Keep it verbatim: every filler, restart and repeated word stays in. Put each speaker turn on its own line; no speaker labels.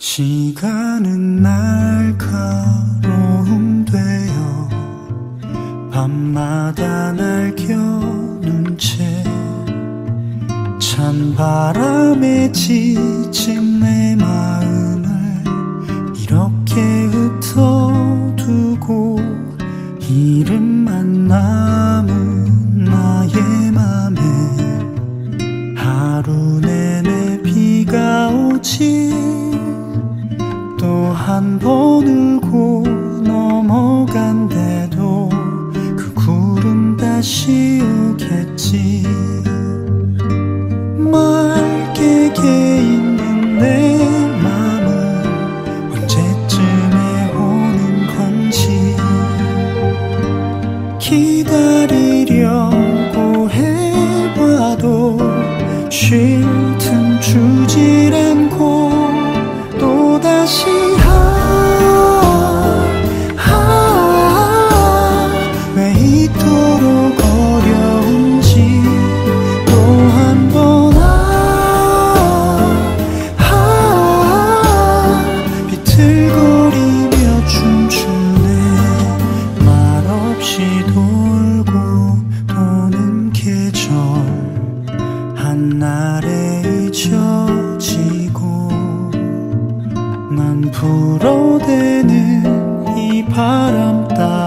시간은 날카로움 되어 밤마다 날 겨눈 채 찬바람에 지친 내 마음을 이렇게 흩어두고 이름만 남은 나의 맘에 하루 내내 비가 오지 또 한 번 울고 넘어간대도 그 구름 다시 오겠지. 맑게 개있는 내 맘은 언제쯤에 오는 건지 기다리려고 해봐도 쉴 틈 주질 않고 또다시 하, 하, 왜 이토록 어려운지 또 한 번 아, 아, 비틀거리며 춤추네. 말없이 돌고 도는 계절 한날에 잊혀지고 난 불어대는 이 바람 따라